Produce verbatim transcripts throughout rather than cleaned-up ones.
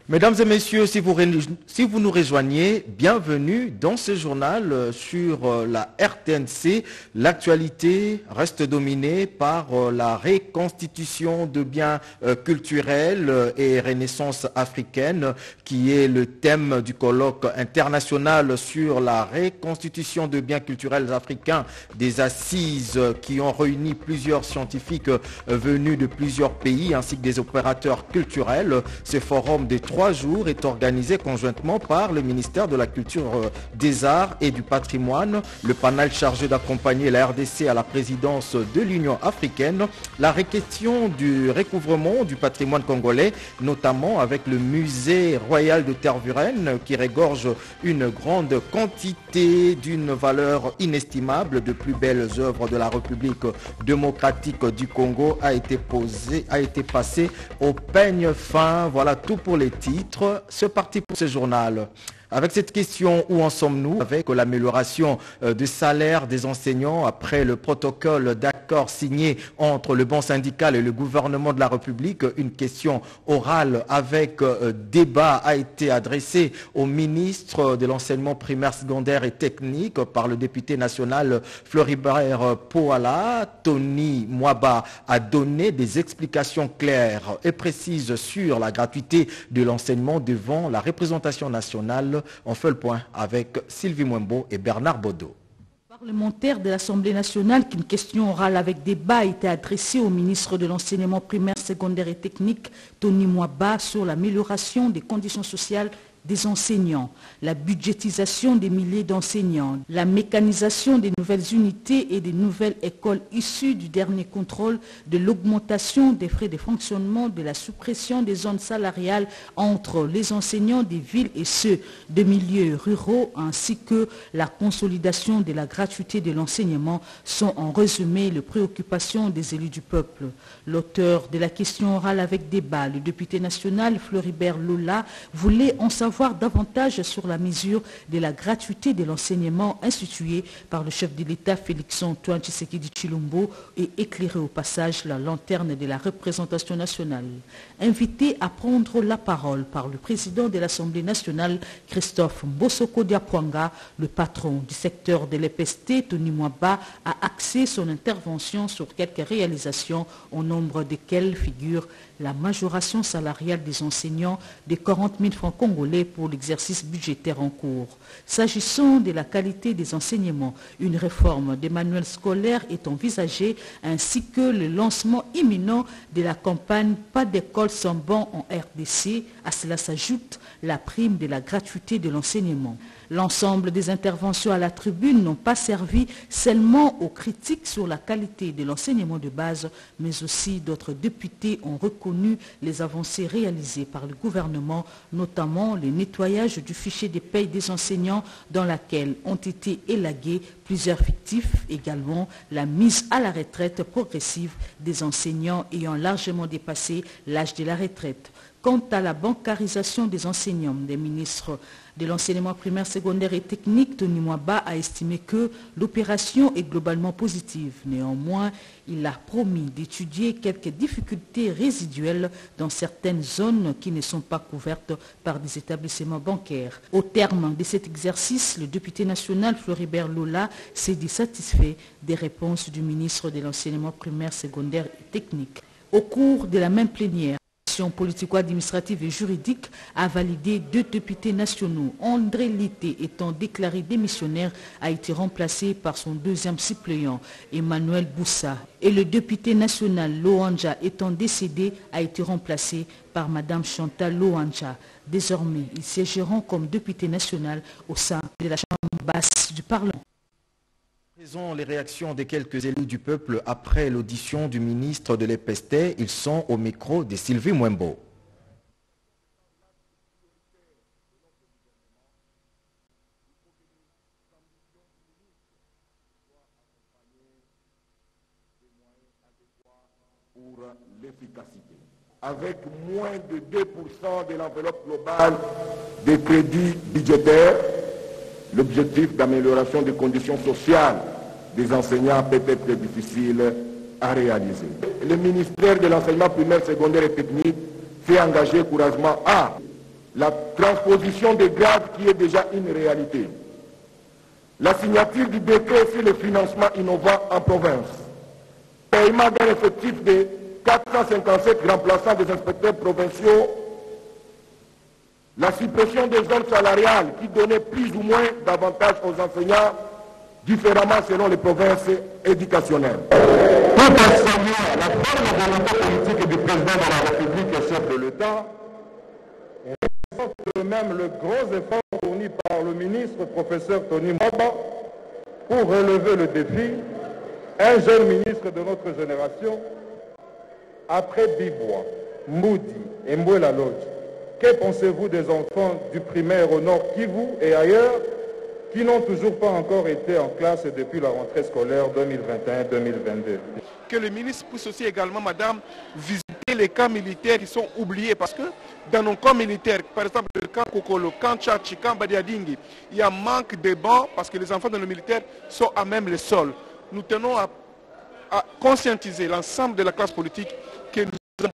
Mesdames et messieurs, si vous, si vous nous rejoignez, bienvenue dans ce journal sur la R T N C. L'actualité reste dominée par la reconstitution de biens culturels et renaissance africaine, qui est le thème du colloque international sur la reconstitution de biens culturels africains, des assises qui ont réuni plusieurs scientifiques venus de plusieurs pays ainsi que des opérateurs culturels. Ce forum des trois jours est organisé conjointement par le ministère de la Culture, des Arts et du Patrimoine, le panel chargé d'accompagner la R D C à la présidence de l'Union africaine, la question du recouvrement du patrimoine congolais, notamment avec le musée royal de Tervuren qui regorge une grande quantité d'une valeur inestimable de plus belles œuvres de la République démocratique du Congo, a été posé, a été passé au peigne fin. Voilà tout pour les titres. C'est parti pour ce journal. Avec cette question, où en sommes-nous avec l'amélioration du salaire des enseignants après le protocole d'accord signé entre le banc syndical et le gouvernement de la République? Une question orale avec débat a été adressée au ministre de l'enseignement primaire, secondaire et technique par le député national Floribert Poala. Tony Mwaba a donné des explications claires et précises sur la gratuité de l'enseignement devant la représentation nationale. On fait le point avec Sylvie Mwembo et Bernard Bodo. Parlementaire de l'Assemblée nationale, qu'une question orale avec débat a été adressée au ministre de l'enseignement primaire, secondaire et technique, Tony Mwaba, sur l'amélioration des conditions sociales des enseignants, la budgétisation des milliers d'enseignants, la mécanisation des nouvelles unités et des nouvelles écoles issues du dernier contrôle, de l'augmentation des frais de fonctionnement, de la suppression des zones salariales entre les enseignants des villes et ceux de milieux ruraux, ainsi que la consolidation de la gratuité de l'enseignement sont en résumé les préoccupations des élus du peuple. L'auteur de la question orale avec débat, le député national Floribert Lola, voulait en savoir davantage sur la mesure de la gratuité de l'enseignement instituée par le chef de l'État Félix-Antoine Tshisekedi Tshilombo et éclairer au passage la lanterne de la représentation nationale. Invité à prendre la parole par le président de l'Assemblée nationale Christophe Mbosoko Diapwanga, le patron du secteur de l'E P S T, Tony Mwaba, a axé son intervention sur quelques réalisations au nombre desquelles figure la majoration salariale des enseignants de quarante mille francs congolais pour l'exercice budgétaire en cours. S'agissant de la qualité des enseignements, une réforme des manuels scolaires est envisagée ainsi que le lancement imminent de la campagne Pas d'école sans banc en R D C. À cela s'ajoute la prime de la gratuité de l'enseignement. L'ensemble des interventions à la tribune n'ont pas servi seulement aux critiques sur la qualité de l'enseignement de base, mais aussi d'autres députés ont reconnu les avancées réalisées par le gouvernement, notamment le nettoyage du fichier des payes des enseignants dans laquelle ont été élagués plusieurs fictifs, également la mise à la retraite progressive des enseignants ayant largement dépassé l'âge de la retraite. Quant à la bancarisation des enseignants, des ministres de l'enseignement primaire, secondaire et technique, Tony Mwaba a estimé que l'opération est globalement positive. Néanmoins, il a promis d'étudier quelques difficultés résiduelles dans certaines zones qui ne sont pas couvertes par des établissements bancaires. Au terme de cet exercice, le député national Floribert Lola s'est dit satisfait des réponses du ministre de l'enseignement primaire, secondaire et technique. Au cours de la même plénière, politico-administrative et juridique a validé deux députés nationaux. André Litté, étant déclaré démissionnaire, a été remplacé par son deuxième suppléant, Emmanuel Boussa. Et le député national Loanja, étant décédé, a été remplacé par Madame Chantal Loanja. Désormais, ils siégeront comme député national au sein de la Chambre basse du Parlement. Présent les réactions des quelques élus du peuple après l'audition du ministre de l'E P S T. Ils sont au micro de Sylvie Mwembo. Pour l'efficacité. Avec moins de deux pour cent de l'enveloppe globale des crédits budgétaires, l'objectif d'amélioration des conditions sociales des enseignants peut être difficile à réaliser. Le ministère de l'enseignement primaire, secondaire et technique s'est engagé courageusement à la transposition des grades qui est déjà une réalité. La signature du décret sur le financement innovant en province. Paiement d'un effectif de quatre cent cinquante-sept remplaçants des inspecteurs provinciaux. La suppression des zones salariales qui donnaient plus ou moins d'avantages aux enseignants différemment selon les provinces éducationnelles. Tout en saluant la forme de volonté politique du président de la République et chef de l'État, on respecte même le gros effort fourni par le ministre professeur Tony Mwaba pour relever le défi, un jeune ministre de notre génération, après Bibois, Moudi et Mbouela Lodge. Que pensez-vous des enfants du primaire au Nord Kivu et ailleurs qui n'ont toujours pas encore été en classe depuis la rentrée scolaire deux mille vingt et un deux mille vingt-deux? Que le ministre puisse aussi également, madame, visiter les camps militaires qui sont oubliés parce que dans nos camps militaires, par exemple le camp Kokolo, camp Tchachi, camp Badiadingi, il y a manque de bancs parce que les enfants de nos militaires sont à même le sol. Nous tenons à, à conscientiser l'ensemble de la classe politique que nous avons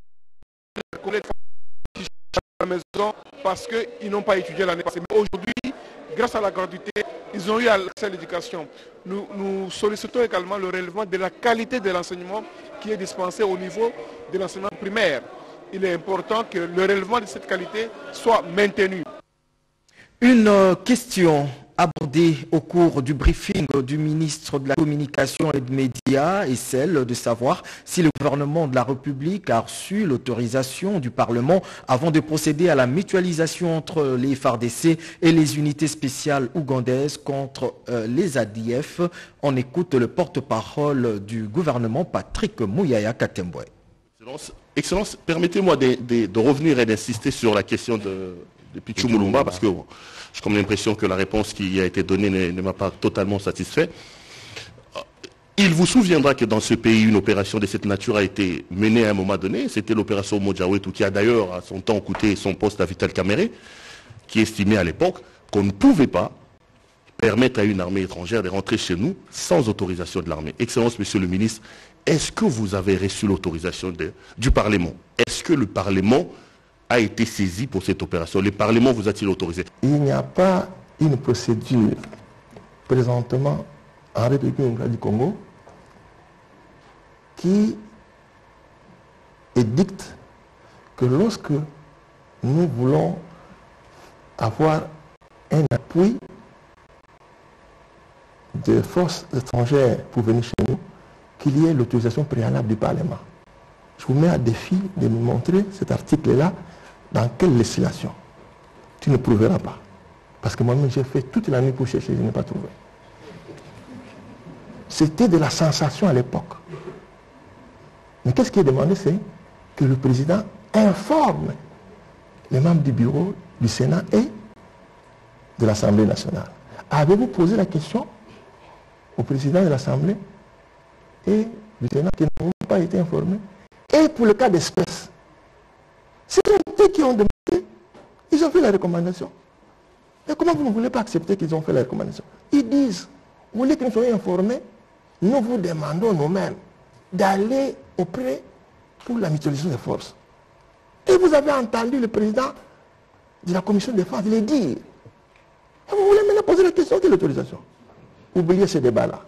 à la maison parce qu'ils n'ont pas étudié l'année passée. Mais aujourd'hui, grâce à la gratuité, ils ont eu accès à l'éducation. Nous, nous sollicitons également le relèvement de la qualité de l'enseignement qui est dispensé au niveau de l'enseignement primaire. Il est important que le relèvement de cette qualité soit maintenu. Une question abordée au cours du briefing du ministre de la Communication et des Médias est celle de savoir si le gouvernement de la République a reçu l'autorisation du Parlement avant de procéder à la mutualisation entre les F A R D C et les unités spéciales ougandaises contre euh, les A D F. On écoute le porte-parole du gouvernement, Patrick Mouyaya Katembwe. Excellence, Excellence permettez-moi de, de, de revenir et d'insister sur la question de, de Pichu Moulumba parce que bon, j'ai comme l'impression que la réponse qui a été donnée ne, ne m'a pas totalement satisfait. Il vous souviendra que dans ce pays, une opération de cette nature a été menée à un moment donné. C'était l'opération Mojawetu qui a d'ailleurs à son temps coûté son poste à Vital Kamere, qui estimait à l'époque qu'on ne pouvait pas permettre à une armée étrangère de rentrer chez nous sans autorisation de l'armée. Excellence, Monsieur le ministre, est-ce que vous avez reçu l'autorisation du Parlement? Est-ce que le Parlement a été saisi pour cette opération? Le Parlement vous a-t-il autorisé? Il n'y a pas une procédure présentement en République démocratique du Congo qui édicte que lorsque nous voulons avoir un appui de forces étrangères pour venir chez nous, qu'il y ait l'autorisation préalable du Parlement. Je vous mets à défi de me montrer cet article-là dans quelle législation. Tu ne prouveras pas. Parce que moi-même, j'ai fait toute la nuit pour chercher, je n'ai pas trouvé. C'était de la sensation à l'époque. Mais qu'est-ce qui est demandé? C'est que le président informe les membres du bureau du Sénat et de l'Assemblée nationale. Avez-vous posé la question au président de l'Assemblée et du Sénat qui n'ont pas été informés? Et pour le cas d'espèce, c'est eux qui ont demandé, ils ont fait la recommandation. Et comment vous ne voulez pas accepter qu'ils ont fait la recommandation? Ils disent, vous voulez que nous soyons informés? Nous vous demandons nous-mêmes d'aller auprès pour la mutualisation des forces. Et vous avez entendu le président de la commission de défense le dire. Et vous voulez maintenant poser la question de l'autorisation? Oubliez ce débat-là.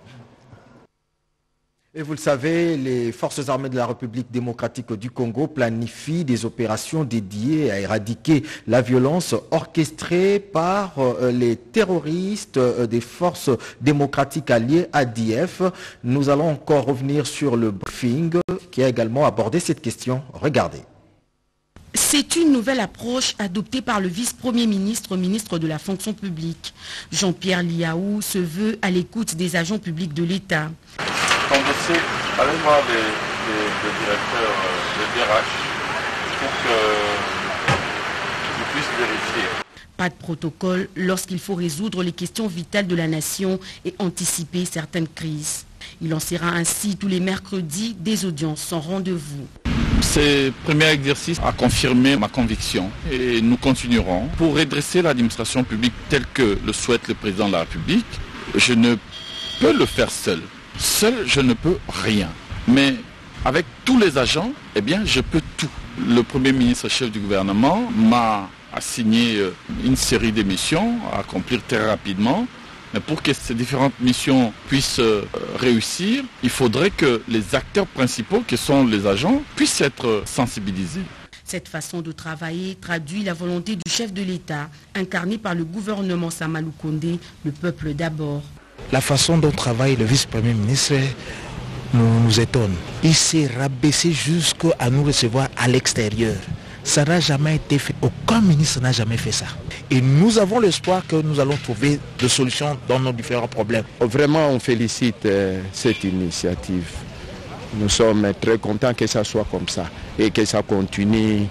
Et vous le savez, les forces armées de la République démocratique du Congo planifient des opérations dédiées à éradiquer la violence orchestrée par euh, les terroristes euh, des forces démocratiques alliées A D F. Nous allons encore revenir sur le briefing qui a également abordé cette question. Regardez. C'est une nouvelle approche adoptée par le vice-premier ministre, ministre de la fonction publique. Jean-Pierre Liaou se veut à l'écoute des agents publics de l'État. Converser avec moi des, des, des directeurs de D R H pour que je puisse vérifier. Pas de protocole lorsqu'il faut résoudre les questions vitales de la nation et anticiper certaines crises. Il lancera ainsi tous les mercredis des audiences sans rendez-vous. Ce premier exercice a confirmé ma conviction et nous continuerons pour redresser l'administration publique telle que le souhaite le président de la République. Je ne peux le faire seul. Seul, je ne peux rien. Mais avec tous les agents, eh bien, je peux tout. Le Premier ministre chef du gouvernement m'a assigné une série de missions à accomplir très rapidement. Mais pour que ces différentes missions puissent réussir, il faudrait que les acteurs principaux, qui sont les agents, puissent être sensibilisés. Cette façon de travailler traduit la volonté du chef de l'État, incarné par le gouvernement Samalou Condé, le peuple d'abord. La façon dont travaille le vice-premier ministre nous, nous étonne. Il s'est rabaissé jusqu'à nous recevoir à l'extérieur. Ça n'a jamais été fait. Aucun ministre n'a jamais fait ça. Et nous avons l'espoir que nous allons trouver des solutions dans nos différents problèmes. Vraiment, on félicite euh, cette initiative. Nous sommes très contents que ça soit comme ça et que ça continue,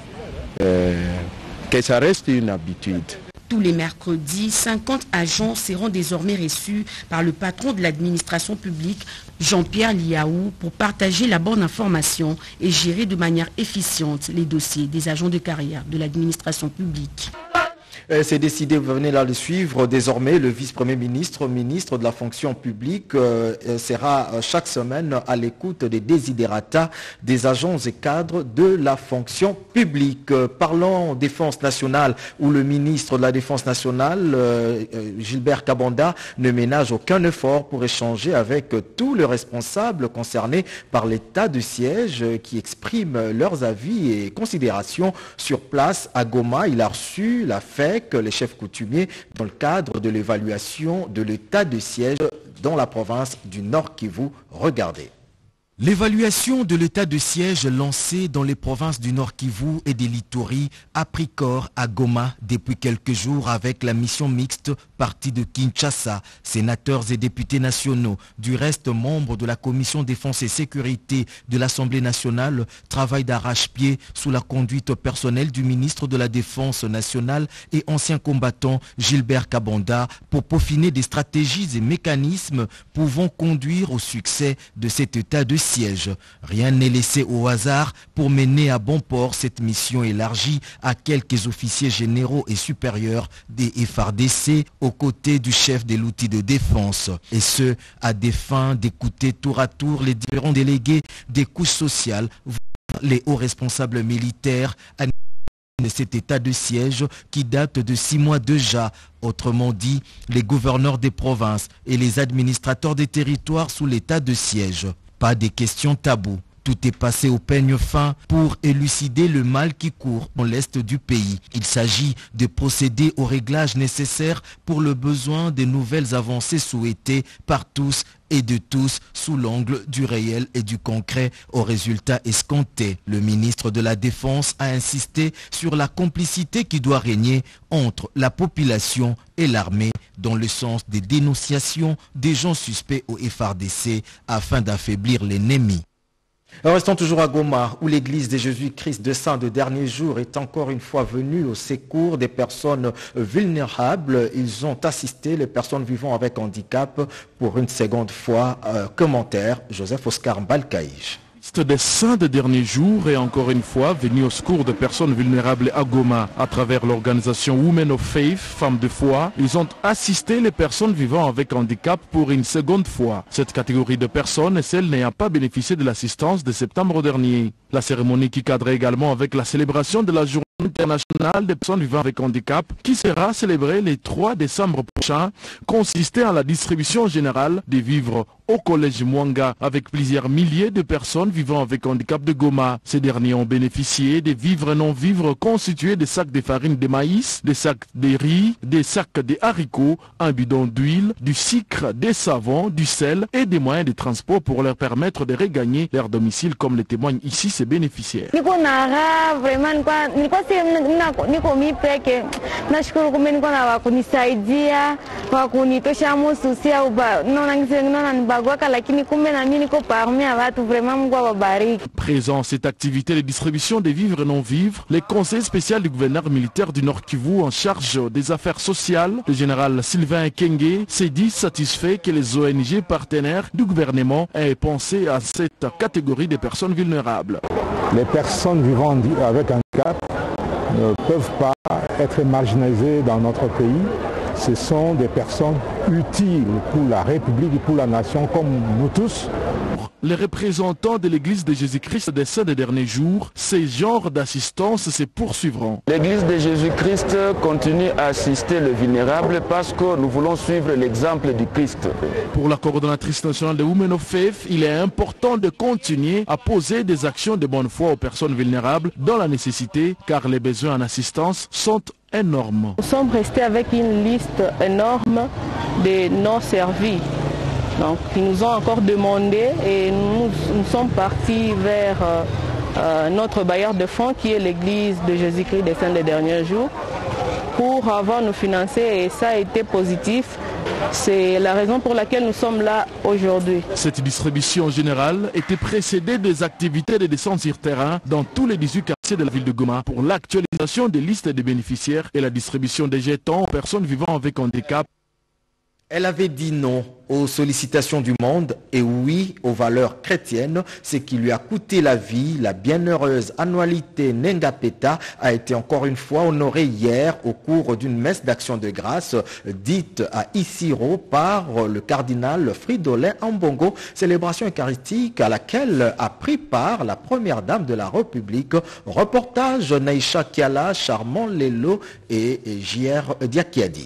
euh, que ça reste une habitude. Tous les mercredis, cinquante agents seront désormais reçus par le patron de l'administration publique, Jean-Pierre Liaou, pour partager la bonne information et gérer de manière efficiente les dossiers des agents de carrière de l'administration publique. C'est décidé, vous venez là le suivre. Désormais, le vice-premier ministre, ministre de la fonction publique, euh, sera chaque semaine à l'écoute des desiderata des agents et cadres de la fonction publique. Euh, parlons défense nationale, où le ministre de la Défense nationale, euh, Gilbert Kabanda, ne ménage aucun effort pour échanger avec tous les responsables concernés par l'état de siège qui expriment leurs avis et considérations sur place à Goma. Il a reçu la F E C, les chefs coutumiers, dans le cadre de l'évaluation de l'état de siège dans la province du Nord Kivu. Regardez. L'évaluation de l'état de siège lancée dans les provinces du Nord Kivu et des Littoris a pris corps à Goma depuis quelques jours avec la mission mixte partie de Kinshasa, sénateurs et députés nationaux, du reste membres de la commission défense et sécurité de l'Assemblée nationale, travail d'arrache-pied sous la conduite personnelle du ministre de la Défense nationale et ancien combattant Gilbert Kabanda pour peaufiner des stratégies et mécanismes pouvant conduire au succès de cet état de siège. Rien n'est laissé au hasard pour mener à bon port cette mission élargie à quelques officiers généraux et supérieurs des F A R D C aux côtés du chef de l'outil de défense. Et ce, à des fins d'écouter tour à tour les différents délégués des couches sociales, les hauts responsables militaires de cet état de siège qui date de six mois déjà. Autrement dit, les gouverneurs des provinces et les administrateurs des territoires sous l'état de siège. Pas des questions taboues. Tout est passé au peigne fin pour élucider le mal qui court dans l'est du pays. Il s'agit de procéder aux réglages nécessaires pour le besoin des nouvelles avancées souhaitées par tous et de tous sous l'angle du réel et du concret aux résultats escomptés. Le ministre de la Défense a insisté sur la complicité qui doit régner entre la population et l'armée dans le sens des dénonciations des gens suspects au F A R D C afin d'affaiblir l'ennemi. Restons toujours à Goma, où l'église des Jésus-Christ de Saint de dernier jour est encore une fois venue au secours des personnes vulnérables. Ils ont assisté les personnes vivant avec handicap pour une seconde fois. Euh, commentaire, Joseph Oscar Balkaïch. Des saints de dernier jour est encore une fois venu au secours de personnes vulnérables à Goma. À travers l'organisation Women of Faith, Femmes de foi, ils ont assisté les personnes vivant avec handicap pour une seconde fois. Cette catégorie de personnes est celle n'ayant pas bénéficié de l'assistance de septembre dernier. La cérémonie qui cadrait également avec la célébration de la journée internationale des personnes vivant avec handicap qui sera célébrée le trois décembre prochain consistait en la distribution générale des vivres au collège Mwanga avec plusieurs milliers de personnes vivant avec handicap de Goma. Ces derniers ont bénéficié des vivres non-vivres constitués de sacs de farine de maïs, des sacs de riz, des sacs de haricots, un bidon d'huile, du sucre, des savons, du sel et des moyens de transport pour leur permettre de regagner leur domicile comme le témoignent ici ces bénéficiaires. niko mipeke nashukuru kumbe niko na wakunisaidia wakunitosha mususia uba nona ngisengina nibagwaka lakini kumbe na mimi niko parmi ya watu vraiment Mungu awabariki. Présent cette activité de distribution des vivres et non-vivres, les conseils spéciaux du gouverneur militaire du Nord Kivu en charge des affaires sociales, le général Sylvain Kenge, s'est dit satisfait que les O N G partenaires du gouvernement aient pensé à cette catégorie de personnes vulnérables. Les personnes vivant avec un handicap ne peuvent pas être marginalisées dans notre pays. Ce sont des personnes utiles pour la République et pour la nation comme nous tous. Les représentants de l'Église de Jésus-Christ des Saints des derniers jours, ces genres d'assistance se poursuivront. L'Église de Jésus-Christ continue à assister le vulnérable parce que nous voulons suivre l'exemple du Christ. Pour la coordonnatrice nationale de Women of Faith, il est important de continuer à poser des actions de bonne foi aux personnes vulnérables dans la nécessité, car les besoins en assistance sont énormes. Nous sommes restés avec une liste énorme de non servis. Donc, ils nous ont encore demandé et nous, nous sommes partis vers euh, euh, notre bailleur de fonds qui est l'Église de Jésus-Christ des Saints des derniers jours pour avoir nous financer et ça a été positif. C'est la raison pour laquelle nous sommes là aujourd'hui. Cette distribution générale était précédée des activités de descente sur terrain dans tous les dix-huit quartiers de la ville de Goma pour l'actualisation des listes des bénéficiaires et la distribution des jetons aux personnes vivant avec handicap. Elle avait dit non aux sollicitations du monde et oui aux valeurs chrétiennes, ce qui lui a coûté la vie. La bienheureuse annualité Nengapeta a été encore une fois honorée hier au cours d'une messe d'action de grâce dite à Isiro par le cardinal Fridolin Ambongo, célébration eucharistique à laquelle a pris part la première dame de la République. Reportage Naïcha Kiala, Charmant Lelo et J R Diakiadi.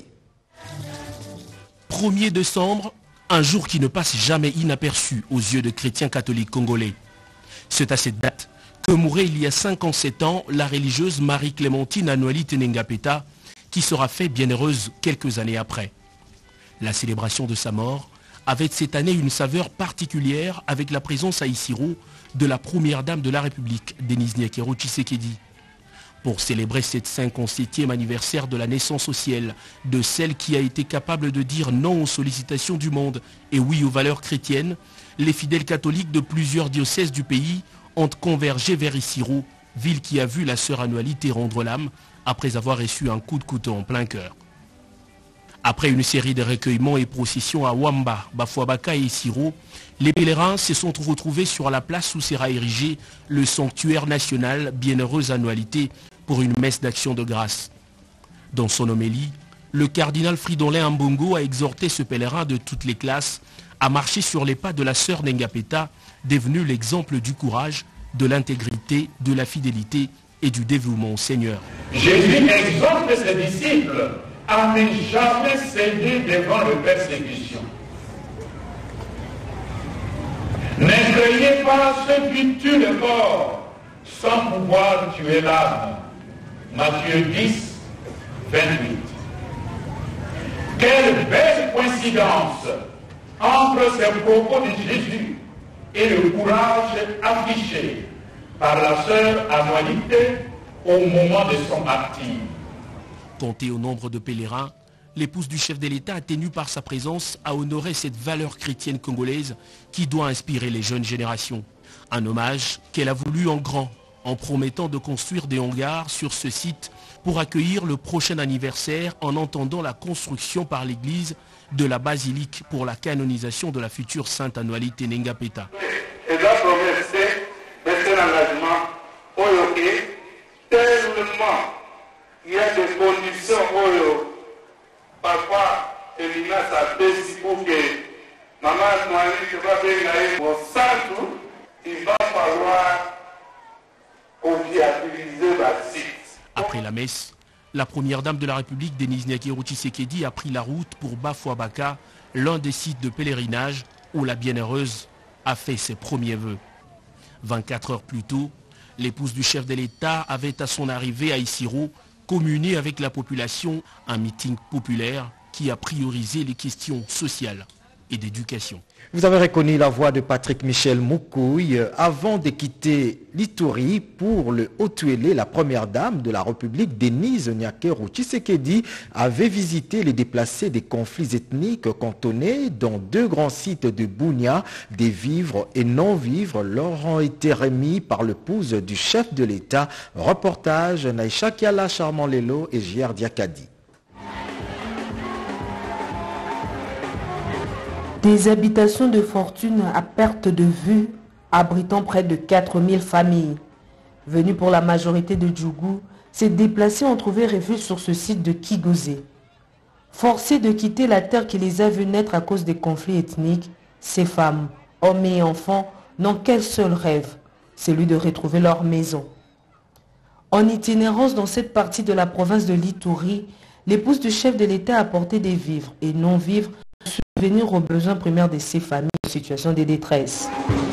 premier décembre, un jour qui ne passe jamais inaperçu aux yeux de chrétiens catholiques congolais. C'est à cette date que mourait il y a cinquante-sept ans la religieuse Marie-Clémentine Annualité Nengapeta, qui sera faite bienheureuse quelques années après. La célébration de sa mort avait cette année une saveur particulière avec la présence à Isiro de la première dame de la République, Denise Nyakero Tshisekedi. Pour célébrer cette cinquante-septième anniversaire de la naissance au ciel de celle qui a été capable de dire non aux sollicitations du monde et oui aux valeurs chrétiennes, les fidèles catholiques de plusieurs diocèses du pays ont convergé vers Isiro, ville qui a vu la sœur Annualité rendre l'âme après avoir reçu un coup de couteau en plein cœur. Après une série de recueillements et processions à Wamba, Bafuabaka et Isiro, les pèlerins se sont retrouvés sur la place où sera érigé le sanctuaire national Bienheureuse Annualité pour une messe d'action de grâce. Dans son homélie, le cardinal Fridolin Ambongo a exhorté ce pèlerin de toutes les classes à marcher sur les pas de la sœur Nengapeta, devenue l'exemple du courage, de l'intégrité, de la fidélité et du dévouement au Seigneur. Jésus exhorte ses disciples à ne jamais céder devant les persécutions. N'effrayez pas ceux qui tuent le corps sans pouvoir tuer l'âme. Matthieu dix, vingt-huit. Quelle belle coïncidence entre ces propos de Jésus et le courage affiché par la sœur Annualité au moment de son martyre. Compté au nombre de pèlerins, l'épouse du chef de l'État a tenu par sa présence à honorer cette valeur chrétienne congolaise qui doit inspirer les jeunes générations. Un hommage qu'elle a voulu en grand, en promettant de construire des hangars sur ce site pour accueillir le prochain anniversaire en entendant la construction par l'Église de la basilique pour la canonisation de la future sainte Annualité Nengapeta. Et la promesse, c'est un engagement oyo tellement il y a des conditions oyo parfois Elina s'appelle pour que maman Annualité va venir au centre, il va falloir viabiliser la site. Après la messe, la première dame de la République, Denise Nyakero Tshisekedi, a pris la route pour Bafuabaka, l'un des sites de pèlerinage où la bienheureuse a fait ses premiers vœux. vingt-quatre heures plus tôt, l'épouse du chef de l'État avait à son arrivée à Isiro communié avec la population un meeting populaire qui a priorisé les questions sociales et d'éducation. Vous avez reconnu la voix de Patrick Michel Moukouille. Avant de quitter l'Ituri pour le Haut-Uélé, la première dame de la République, Denise Nyakero Tshisekedi, avait visité les déplacés des conflits ethniques cantonnés dans deux grands sites de Bunia. Des vivres et non-vivres leur ont été remis par l'épouse du chef de l'État. Reportage Naïcha Kiala, Charmant Lelo et J R Diakadi. Des habitations de fortune à perte de vue, abritant près de quatre mille familles. Venus pour la majorité de Djougou, ces déplacés ont trouvé refuge sur ce site de Kigozé. Forcés de quitter la terre qui les a vus naître à cause des conflits ethniques, ces femmes, hommes et enfants n'ont qu'un seul rêve, celui de retrouver leur maison. En itinérance dans cette partie de la province de l'Ituri, l'épouse du chef de l'État a apporté des vivres et non-vivres pour subvenir aux besoins primaires de ces familles en situation de détresse.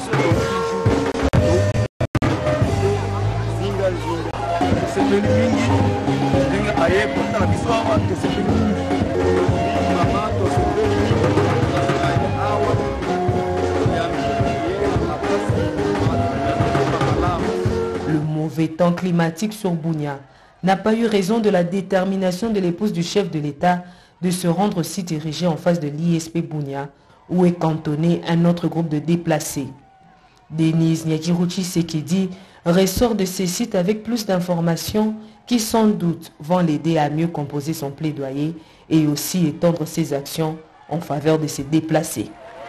Le mauvais temps climatique sur Bunia n'a pas eu raison de la détermination de l'épouse du chef de l'État de se rendre au site érigé en face de l'I S P Bunia, où est cantonné un autre groupe de déplacés. Denise Nyadiruchi Sekedi ressort de ces sites avec plus d'informations qui sans doute vont l'aider à mieux composer son plaidoyer et aussi étendre ses actions en faveur de ces déplacés.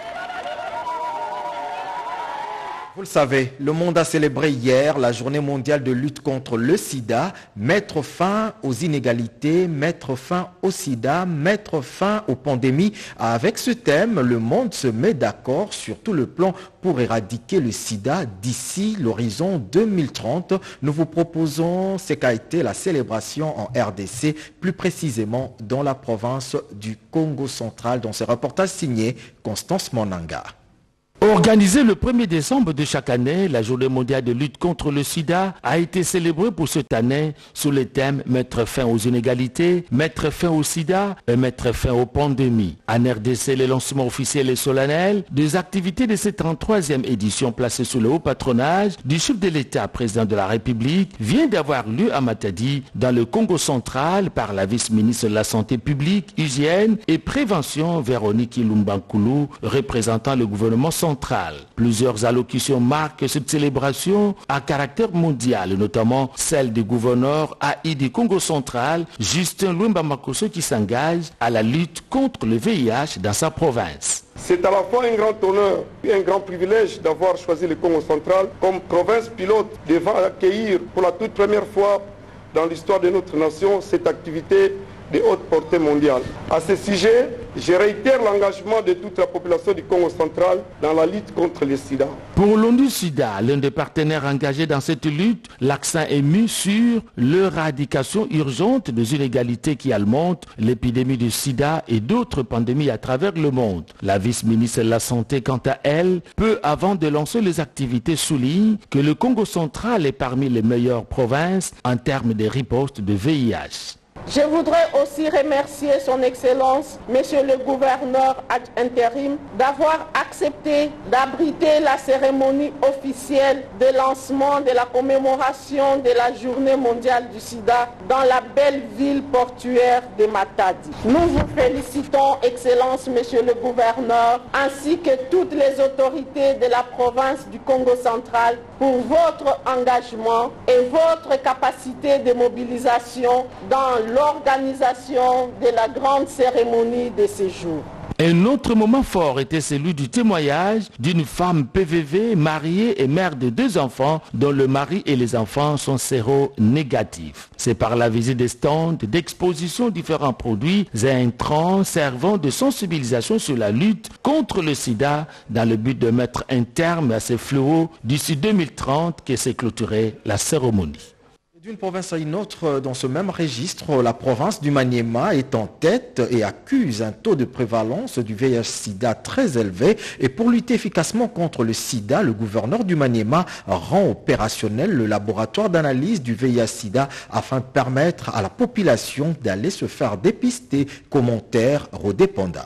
Vous le savez, le monde a célébré hier la journée mondiale de lutte contre le sida, mettre fin aux inégalités, mettre fin au sida, mettre fin aux pandémies. Avec ce thème, le monde se met d'accord sur tout le plan pour éradiquer le sida d'ici l'horizon deux mille trente. Nous vous proposons ce qu'a été la célébration en R D C, plus précisément dans la province du Congo central, dans ce reportage signé Constance Monanga. Organisée le premier décembre de chaque année, la journée mondiale de lutte contre le sida a été célébrée pour cette année sous le thème « Mettre fin aux inégalités, mettre fin au sida et mettre fin aux pandémies ». En R D C, le lancement officiel et solennel des activités de cette trente-troisième édition placée sous le haut patronage du chef de l'État, président de la République, vient d'avoir lieu à Matadi, dans le Congo central, par la vice-ministre de la Santé publique, Hygiène et Prévention, Véronique Ilumbankulu, représentant le gouvernement central. Plusieurs allocutions marquent cette célébration à caractère mondial, notamment celle du gouverneur A I du Congo central, Justin Lumba Makoso, qui s'engage à la lutte contre le V I H dans sa province. C'est à la fois un grand honneur et un grand privilège d'avoir choisi le Congo central comme province pilote devant accueillir pour la toute première fois dans l'histoire de notre nation cette activité de haute portée mondiale. À ce sujet, je réitère l'engagement de toute la population du Congo central dans la lutte contre le sida. Pour l'ONU SIDA, l'un des partenaires engagés dans cette lutte, l'accent est mis sur l'éradication urgente des inégalités qui alimentent l'épidémie du sida et d'autres pandémies à travers le monde. La vice-ministre de la Santé, quant à elle, peu avant de lancer les activités, souligne que le Congo central est parmi les meilleures provinces en termes de riposte de V I H. Je voudrais aussi remercier son Excellence, Monsieur le gouverneur ad intérim, d'avoir accepté d'abriter la cérémonie officielle de lancement de la commémoration de la Journée mondiale du sida dans la belle ville portuaire de Matadi. Nous vous félicitons, Excellence, Monsieur le gouverneur, ainsi que toutes les autorités de la province du Congo central pour votre engagement et votre capacité de mobilisation dans l'organisation de la grande cérémonie de ce jour. Un autre moment fort était celui du témoignage d'une femme P V V mariée et mère de deux enfants dont le mari et les enfants sont séro-négatifs. C'est par la visite des stands d'exposition différents produits et intrants servant de sensibilisation sur la lutte contre le sida dans le but de mettre un terme à ces fléaux d'ici deux mille trente que s'est clôturée la cérémonie. D'une province à une autre, dans ce même registre, la province du Maniema est en tête et accuse un taux de prévalence du V I H sida très élevé. Et pour lutter efficacement contre le sida, le gouverneur du Maniema rend opérationnel le laboratoire d'analyse du V I H sida afin de permettre à la population d'aller se faire dépister. Commentaire Rodé Panda.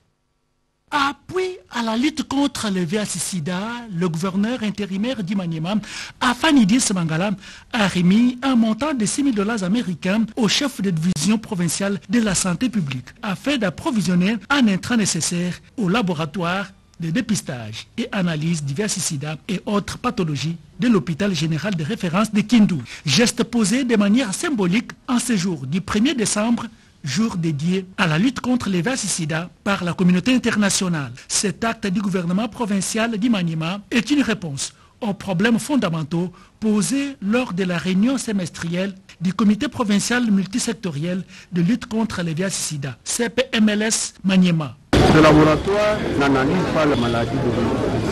Appui à la lutte contre le V I H sida, le gouverneur intérimaire du Maniema, Afanidis Mangala, a remis un montant de six mille dollars américains au chef de division provinciale de la santé publique afin d'approvisionner un intrant nécessaire au laboratoire de dépistage et analyse du V I H sida et autres pathologies de l'hôpital général de référence de Kindu. Geste posé de manière symbolique en ce jour du premier décembre, jour dédié à la lutte contre les V I H sida par la communauté internationale. Cet acte du gouvernement provincial du Maniema est une réponse aux problèmes fondamentaux posés lors de la réunion semestrielle du comité provincial multisectoriel de lutte contre les V I H sida, C P M L S Maniema. Ce laboratoire n'analyse pas la maladie de l'hôpital.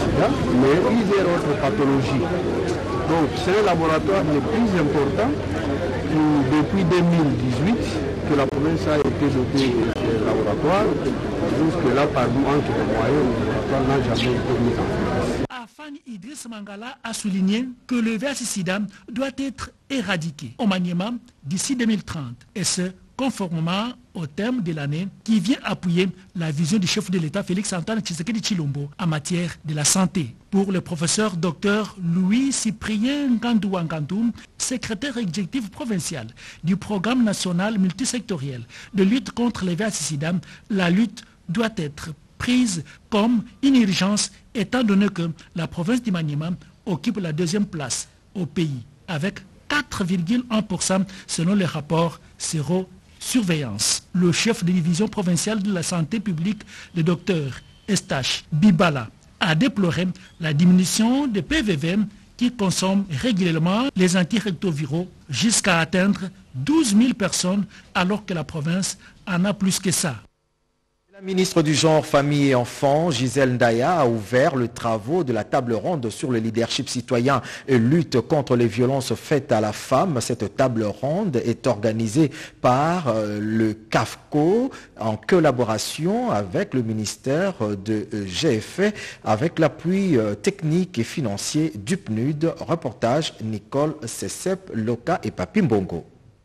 sida, mais plusieurs autres pathologies. Donc c'est le laboratoire le plus important qui, depuis deux mille dix-huit que la province a été dotée de ce laboratoire. Jusque-là, par manque de moyens, le laboratoire n'a jamais été mis en place. Afan Idriss Mangala a souligné que le V I H sida doit être éradiqué au Maniema d'ici deux mille trente, et ce, conformément au thème de l'année qui vient appuyer la vision du chef de l'État Félix Antoine Tshisekedi Tshilombo en matière de la santé. Pour le professeur docteur Louis Cyprien Ngandou-Ngandou, secrétaire exécutif provincial du programme national multisectoriel de lutte contre les V I H sida, la lutte doit être prise comme une urgence étant donné que la province du Maniema occupe la deuxième place au pays avec quatre virgule un pour cent selon les rapports Séro Surveillance. Le chef de division provinciale de la santé publique, le docteur Estache Bibala, a déploré la diminution des P V V qui consomment régulièrement les antirétroviraux jusqu'à atteindre douze mille personnes alors que la province en a plus que ça. La ministre du Genre, Famille et Enfants, Gisèle Ndaya, a ouvert les travaux de la table ronde sur le leadership citoyen et lutte contre les violences faites à la femme. Cette table ronde est organisée par euh, le C A F C O en collaboration avec le ministère de G F E, avec l'appui euh, technique et financier du P N U D. Reportage Nicole Sesep, Loka et Papimbongo.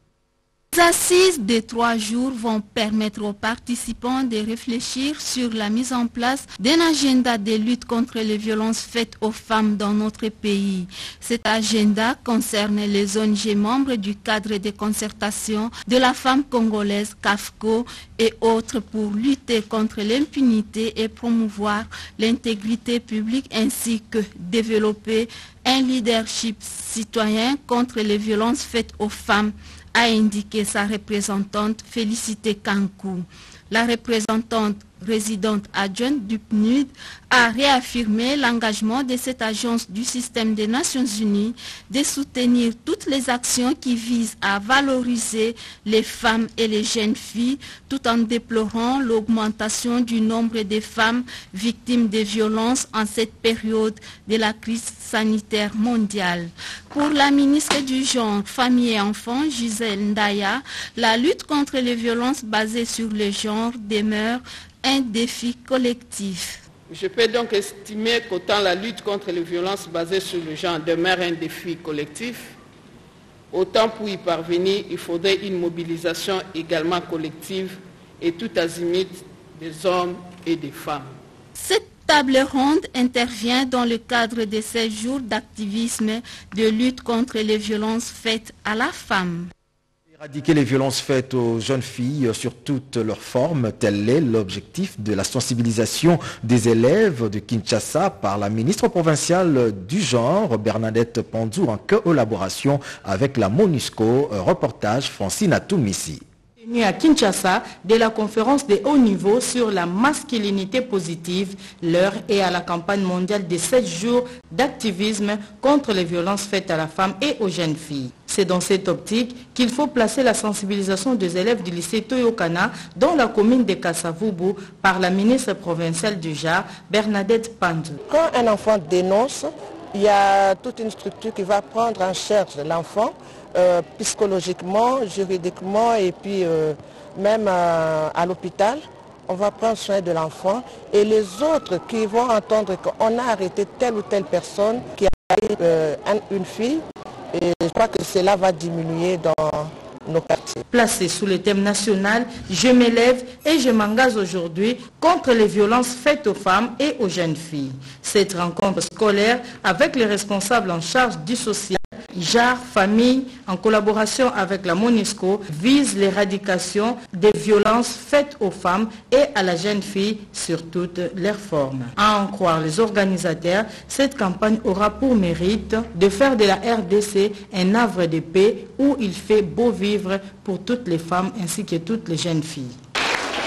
Les assises de trois jours vont permettre aux participants de réfléchir sur la mise en place d'un agenda de lutte contre les violences faites aux femmes dans notre pays. Cet agenda concerne les O N G membres du cadre de concertation de la femme congolaise C A F C O et autres pour lutter contre l'impunité et promouvoir l'intégrité publique ainsi que développer un leadership citoyen contre les violences faites aux femmes, a indiqué sa représentante Félicité Kankou. La représentante résidente adjointe du P N U D a réaffirmé l'engagement de cette agence du système des Nations Unies de soutenir toutes les actions qui visent à valoriser les femmes et les jeunes filles tout en déplorant l'augmentation du nombre de femmes victimes de violences en cette période de la crise sanitaire mondiale. Pour la ministre du Genre, Famille et Enfants, Gisèle Ndaya, la lutte contre les violences basées sur le genre demeure un défi collectif. Je peux donc estimer qu'autant la lutte contre les violences basées sur le genre demeure un défi collectif, autant pour y parvenir, il faudrait une mobilisation également collective et tout azimut des hommes et des femmes. Cette table ronde intervient dans le cadre de ces jours d'activisme de lutte contre les violences faites à la femme. Éradiquer les violences faites aux jeunes filles sur toutes leurs formes, tel est l'objectif de la sensibilisation des élèves de Kinshasa par la ministre provinciale du genre, Bernadette Panzou, en collaboration avec la MONUSCO. Reportage Francine Atoumisi. Tenue à Kinshasa de la conférence de haut niveau sur la masculinité positive, l'heure est à la campagne mondiale des sept jours d'activisme contre les violences faites à la femme et aux jeunes filles. C'est dans cette optique qu'il faut placer la sensibilisation des élèves du lycée Toyokana dans la commune de Kassavubu par la ministre provinciale du genre, Bernadette Panzou. Quand un enfant dénonce, il y a toute une structure qui va prendre en charge l'enfant euh, psychologiquement, juridiquement et puis euh, même euh, à l'hôpital. On va prendre soin de l'enfant et les autres qui vont entendre qu'on a arrêté telle ou telle personne qui a euh, une fille. Et je crois que cela va diminuer dans nos quartiers. Placé sous le thème national, je m'élève et je m'engage aujourd'hui contre les violences faites aux femmes et aux jeunes filles. Cette rencontre scolaire avec les responsables en charge du social, genre, famille, en collaboration avec la MONUSCO, vise l'éradication des violences faites aux femmes et à la jeune fille sur toutes leurs formes. À en croire les organisateurs, cette campagne aura pour mérite de faire de la R D C un havre de paix où il fait beau vivre pour toutes les femmes ainsi que toutes les jeunes filles.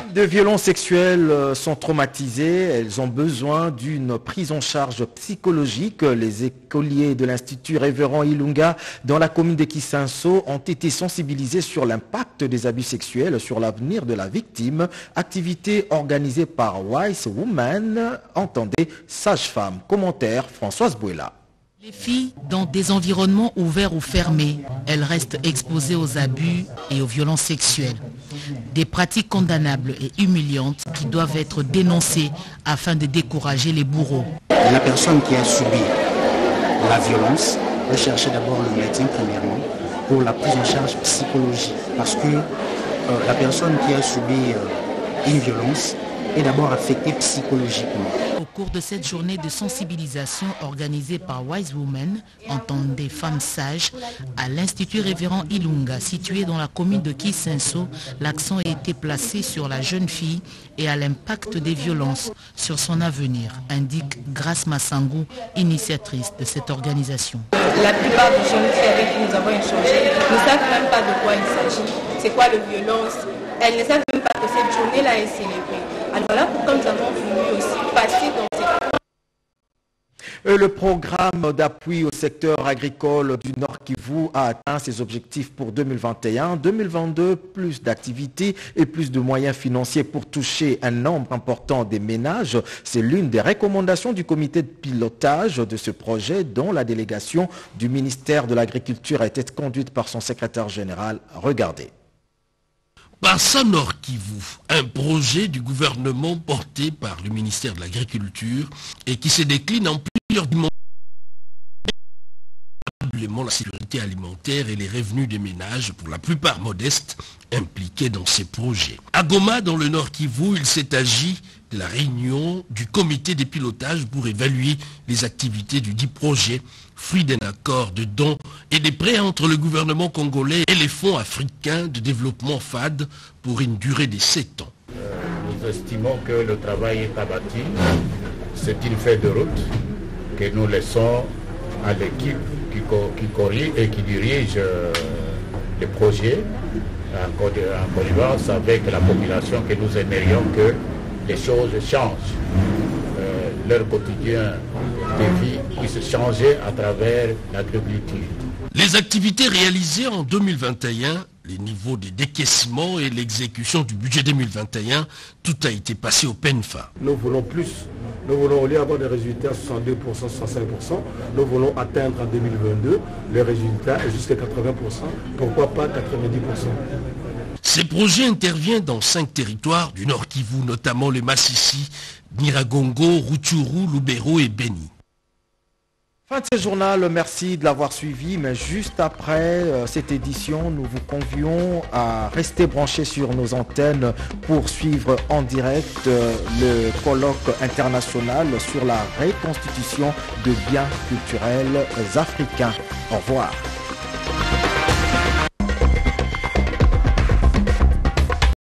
de violences sexuelles sont traumatisées. Elles ont besoin d'une prise en charge psychologique. Les écoliers de l'Institut Révérend Ilunga dans la commune de Kisanso ont été sensibilisés sur l'impact des abus sexuels sur l'avenir de la victime. Activité organisée par Wise Woman. Entendez, sage-femme. Commentaire, Françoise Bouela. Les filles, dans des environnements ouverts ou fermés, elles restent exposées aux abus et aux violences sexuelles. Des pratiques condamnables et humiliantes qui doivent être dénoncées afin de décourager les bourreaux. La personne qui a subi la violence doit chercher d'abord le médecin premièrement pour la prise en charge psychologique. Parce que euh, la personne qui a subi euh, une violence est d'abord affectée psychologiquement. Au cours de cette journée de sensibilisation organisée par Wise Women, entendez femmes sages, à l'Institut Révérend Ilunga, situé dans la commune de Kisanso, l'accent a été placé sur la jeune fille et à l'impact des violences sur son avenir, indique Grace Massangou, initiatrice de cette organisation. La plupart des jeunes filles avec qui nous avons échangé ne savent même pas de quoi il s'agit. C'est quoi la violence? Elles ne savent même pas que cette journée-là est célébrée. Alors voilà pourquoi nous avons voulu aussi passer dans ces... Le programme d'appui au secteur agricole du Nord Kivu a atteint ses objectifs pour deux mille vingt et un deux mille vingt-deux, plus d'activités et plus de moyens financiers pour toucher un nombre important des ménages. C'est l'une des recommandations du comité de pilotage de ce projet dont la délégation du ministère de l'Agriculture a été conduite par son secrétaire général. Regardez. Bassa Nord Kivu, un projet du gouvernement porté par le ministère de l'Agriculture et qui se décline en plusieurs dimensions. La sécurité alimentaire et les revenus des ménages, pour la plupart modestes, impliqués dans ces projets. À Goma, dans le Nord Kivu, il s'est agi de la réunion du comité de pilotage pour évaluer les activités du dit projet, fruit d'un accord de dons et des prêts entre le gouvernement congolais et les fonds africains de développement F A D pour une durée de sept ans. Euh, nous estimons que le travail est abattu. C'est une feuille de route que nous laissons à l'équipe qui, qui corrige et qui dirige euh, le projet en Côte d'Ivoire avec la population, que nous aimerions que les choses changent. Euh, leur quotidien de vie puisse changer à travers l'agriculture. Les activités réalisées en deux mille vingt et un, les niveaux de décaissement et l'exécution du budget deux mille vingt et un, tout a été passé au PENFA. Nous voulons plus. Nous voulons, au lieu d'avoir des résultats à soixante-deux pour cent, soixante-cinq pour cent, nous voulons atteindre en deux mille vingt-deux les résultats jusqu'à quatre-vingts pour cent. Pourquoi pas quatre-vingt-dix pour cent? Ces projets interviennent dans cinq territoires du Nord Kivu, notamment les Massissi, Nyiragongo, Rutshuru, Lubero et Beni. Fin de ce journal, merci de l'avoir suivi, mais juste après euh, cette édition, nous vous convions à rester branchés sur nos antennes pour suivre en direct euh, le colloque international sur la reconstitution de biens culturels africains. Au revoir.